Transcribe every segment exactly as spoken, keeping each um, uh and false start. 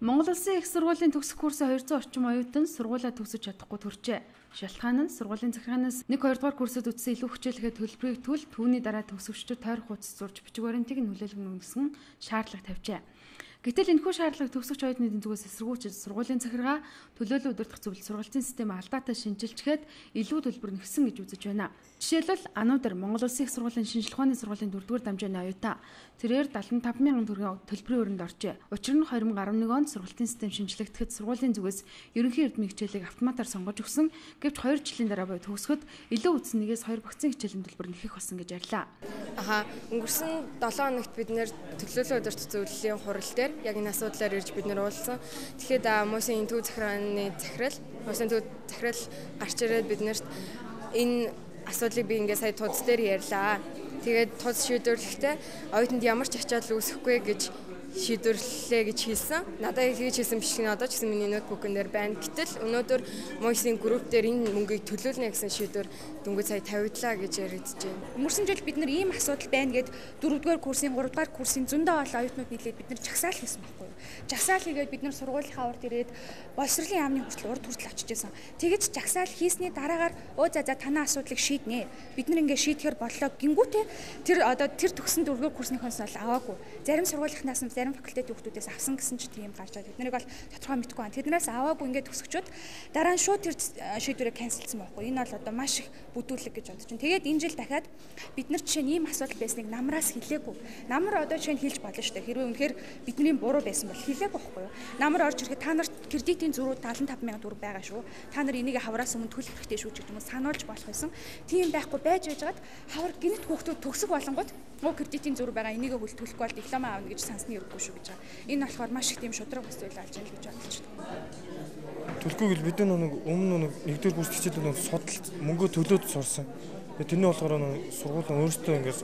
Монгол Улсын их сургуулийн төгсөх курсын хоёрдугаар орчим оюутан сургуулаа төгсөж чадахгүй төржээ. Шалтгаан нь сургуулийн захиргаанаас нэг хоёр дугаар курсад үтсэн илүү хүчээлгээ төлбөрийг төлж түүний дараа төгсөгчдөд тойрох хуудас зурж бичиг баримтыг нь хүлээлгэн өгсөн шаардлага тавьжээ. Гэтэл энэхүү шаардлага төгсөгч оюутнуудын зүгээс эсэргүүцэж сургуулийн захиргаа төлөөлөл удирдах зөвлөл сургалтын систем алдаатай шинжилчгээд илүү төлбөр нэгсэн гэж үзэж байна. Жишээлбэл Ануудар Монгол Улсын их сургуулийн шинжилх ухааны сургуулийн дөрөвдүгээр дамжааны оюутан тэрээр даатан таван мянган төгрөгийн төлбөрийн өрөнд оржээ. Учир нь две тысячи арван нэг онд сургалтын систем шинжилэгдэхэд сургуулийн зүгээс ерөнхий эрдмийн хичээлийг автоматар сонгож өгсөн. Гэвч хоёр жилийн дараа буюу төгсгөд илүү үтсэн нэгээс хоёр багцын хичээлийн төлбөр нэхэх болсон гэж ярьлаа. Аха өнгөрсөн долоон хоногт бид нэр төлөөлөл удирдах зөвлөлийн хурал дээр яг энэ асуудлаар ирж бид нэр уулзсан. Тэгэхэд Мөсийн төв захиргааны захирал, Мөсийн төв захирал гарч ирээд биднэрт энэ асуудлыг би ингээ сая туудс дээр ярьлаа. Тэгээд туудс шийдвэрлэхдээ оюутанд ямар ч ачаал үүсэхгүй гэж шийдвэрлэлээ гэж хэлсэн. Надад хийж хэлсэн биш гэнэ одоо ч гэсэн миний ноутбукн дээр байна. Гэтэл өнөөдөр Мөсийн групп дээр энэ мөнгийг төлөөлнө гэсэн шийдвэр дөнгөж сая тавигдлаа гэж яригдж байна. Өнгөрсөн жил бид нар ийм асуудал байна гэд дөрөвдүгээр курсын, гуравдугаар курсын зөндөө олон оюутнууд нийлээд бид нар жагсаал хийсэн байхгүй юу? Жагсаал хийгээд бид нар сургуулийнхаа урд ирээд боловсролын яамны хүртэл урд хүртэл очиж байсан. Тэгэж жагсаал хийсний дараагаар өө за за танаа асуудлыг шийднэ. Бид нар ингээ шийдэхэр боллоо гингүүтээ тэр одоо тэр төгсөн дөрөвдүгээр курсынхоос бол аваагүй. Зарим сургуулийнхнаас нь зарим факультетийн хүүхдүүдээс авсан гэсэн ч тийм гарч байгаа. Тэднийг бол тодорхой мэдгүй байна. Тэднээс аваагүй ингээд төгсөгчүүд дараа нь шууд тэр шийдвэрээ канселсан байхгүй. Энэ бол одоо маш их бүдүүлэг гэж бодож байна. Тэгээд энэ жил дахиад бид нар жишээ нь ийм асуудал байсныг намраас хэлээгүй. Намар одоо жишээ нь хэлж болно шүү дээ. Хэрвээ үнэхээр бидний буруу байсан бол хэлээгүй байхгүй юу? Намар орж ирэхэд та нарт кредитийн зөрүү даатан таван мянган төгрөг байгаа шүү. Та нар энийг хавраас өмнө төлөх хэрэгтэй шүү гэж хүмүүс сануулж болох байсан. Тийм байхгүй байж байжгаад хавар гинт хүүхдүүд төгсөх болонгод өө кредитийн зөрүү байгаа энийг хөл төлөхгүй бол диплом аавна гэж сансны хэрэггүй шүү гэж байгаа. Энэ болохоор маш их тийм шудраг бас зүйл алж яана гэж бодож байна. Төлөхгүй гэл бид нэг өмнө нэг нэгдүгээр курс хичээлүүд судалт мөнгө төлөөд сурсан. Тэрний болохоор сургууль өөрсдөө ингээс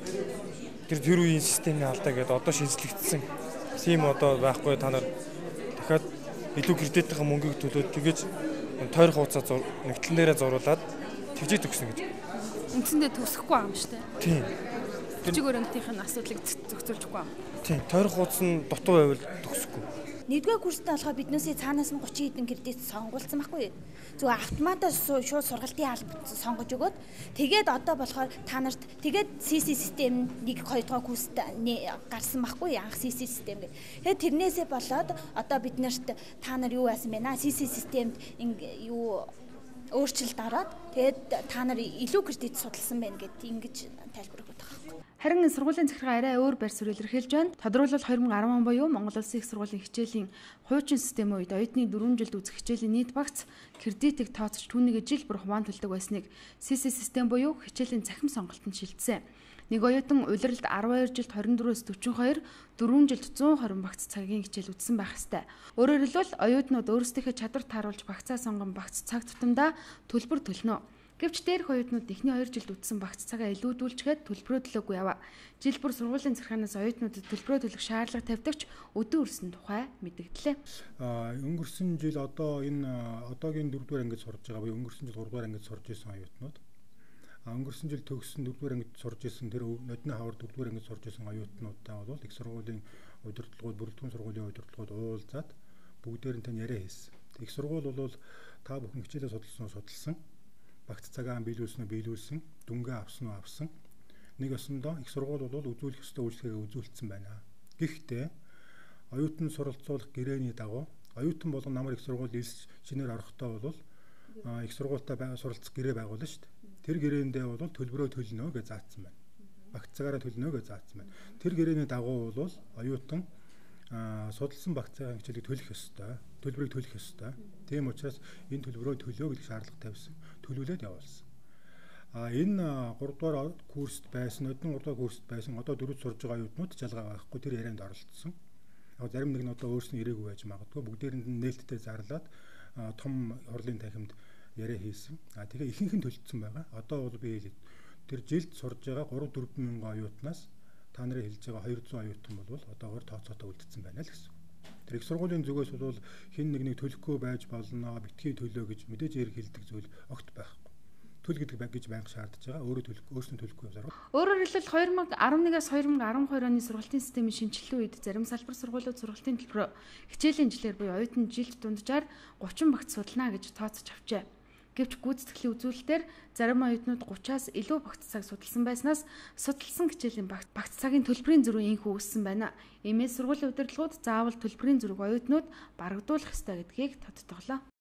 тэр тэр үеийн системийн алдаа гэдээ одоо шинжлэгдсэн. Тийм одоо байхгүй та нар дахиад илүү кредитийн мөнгийг төлөөд тэгэж тойрох хугацаа нэгтлэн дээрээ зуруулаад тэгжээ төгснө гэж. Үндсэндээ төгсөхгүй байгаа юм шүү дээ. Тийм. Бичиг баримтын асуудлыг зохицуулчихгүй байна. Тийм, тойрох хуудас нь дутуу байвал төгсөхгүй. Нэгдүгээр курстээ болохоор биднээсээ цаанаас нь тридцать хэдэн кредит сонгуулсан байхгүй юу? Зүгээр автоматар шууд сургалтын албад сонгож өгөөд тэгээд одоо болохоор та нарт тэгээд си си систем нэг хоёр дахь курст гарсан байхгүй юу? Анх си си систем гэх. Тэгээд тэрнээсээ болоод одоо бид нарт та нар юу яасан бэ наа? си си системд юу өөрчлөлт ороод тэгээд та нар илүү кредит судалсан байна гэд ингэж тайлбарлах байгаа. Харин сургуулийн захиргаа арай өөр байр суурь илэрхийлж байна. Тодорхойлбол две тысячи арван он буюу Монгол Улсын их сургуулийн хичээлийн хуучин системийн үед оюутны дөрвөн жилд үзэх хичээлийн нийт багц кредитийг тооцож түүнийг жил бүр хуваан төлдөг байсныг си си систем буюу хичээлийн цахим сонголтод шилжсэн. Нэг оюутан улиралд арван хоёр жилд двадцать дөрвөөс дөрвөн хоёр, дөрвөн жилд one hundred багц цагийн хичээл үзсэн байх ёстой. Өөрөөр хэлбэл оюутнууд өөрсдийнхөө чадвар тааруулж багцаа сонгон багц цаг тутамдаа төлбөр төлнө. Гэвч дээрх оюутнууд эхний хоёр жилд үтсэн багц цагаа илүүдүүлчихэд төлбөрөө төлөөгүй яваа. Жил бүр сургуулийн захиргаанаас оюутнуудад төлбөрөө төлөх шаардлага тавьдагч өдөө өрсөн тухай мэдэгдлээ. Аа өнгөрсөн жил одоо энэ одоогийн дөрөвдүгээр ангид сурж байгаа буюу өнгөрсөн жил гуравдугаар ангид сурж исэн оюутнууд а өнгөрсөн жил төгссөн дөрөвдүгээр ангид сурж исэн тэр нодны хавар дөрөвдүгээр ангид сурж исэн оюутнуудтай бол их сургуулийн удирдлагууд, бүрэлдэхүүн сургуулийн удирдлагууд уулзаад бүгдээр нь тань яриа хийсэн. Их сургууль бол та бүхэн хичээлээ судалсан уу судалсан, багц цагаан биелүүлсэн үү биелүүлсэн, дүнгээ авсан уу авсан. Нэг өсөндөө их сургууль бол үзүүлэх ёстой үйлчлэгээ үзүүлсэн байна. Гэхдээ оюутан суралцуулах гэрээний дагуу оюутан болон намар их сургууль элс шинээр орохдоо бол их сургуультай суралцах гэрээ байгуулна шүү дээ. Тэр гэрээндээ бол төлбөрөө төлнө гэж заасан байна. Багц цагаараа төлнө гэж заасан байна. Тэр гэрээний дагуу бол оюутан судалсан багц цагаан хичээлийг төлөх ёстой, төлбөрийг төлөх ёстой. Тийм учраас энэ төлбөрөө төлөө гэдэг шаардлага тавьсан. Төлөвлөд явуулсан. А энэ гуравдугаар курст байсан, одон гуравдугаар курст байсан одоо дөрөвд сурж байгаа оюутнууд жалгаа байхгүй тэр ярианд оролцсон. Яг зарим нэг нь одоо өөрснөө ирээгүй байж магадгүй бүгдээрэнд нь нээлттэй зарлаад том хурлын танхимд яриа хийсэн. А тэгээ ихэнх нь төлөгдсөн байгаа. Одоо бол би хэлээд тэр жилд сурж байгаа three four мянган оюутнаас та нарын хэлж байгаа two hundred оюутан бол одоогоор тооцоотой үлдсэн байна л гэсэн. Тэр их сургуулийн зүгээс бол хин нэг нэг төлөхгүй байж болно, битгий төлөө гэж мэдээж хэрэг хэлдэг зүйл огт байхгүй. төл гэдэг баг гэж байнга шаардж байгаа. Өөрөө төлөх, өөрснөө төлөхгүй явсаар. Өөрөөр хэлбэл две тысячи он одоос две тысячи арван хоёр оны сургалтын системийн шинжилгээ үед зарим салбар сургуулиуд сургалтын төлбөрөө хичээлийн жилээр буюу оюутны жилд дунджаар гучин багц судална гэж тооцож авчээ. Гэвч гүйцэтгэлийн үзүүлэлтээр зарим оюутнууд гучаас илүү багц цаг судалсан байснаас судалсан хичээлийн багц цагийн төлбөрийн зөрүү инхүү өссөн байна. Иймээс сургуулийн удирдлагууд заавал төлбөрийн зөрүүг оюутнууд барагдуулах ёстой гэдгийг тодтоглоо.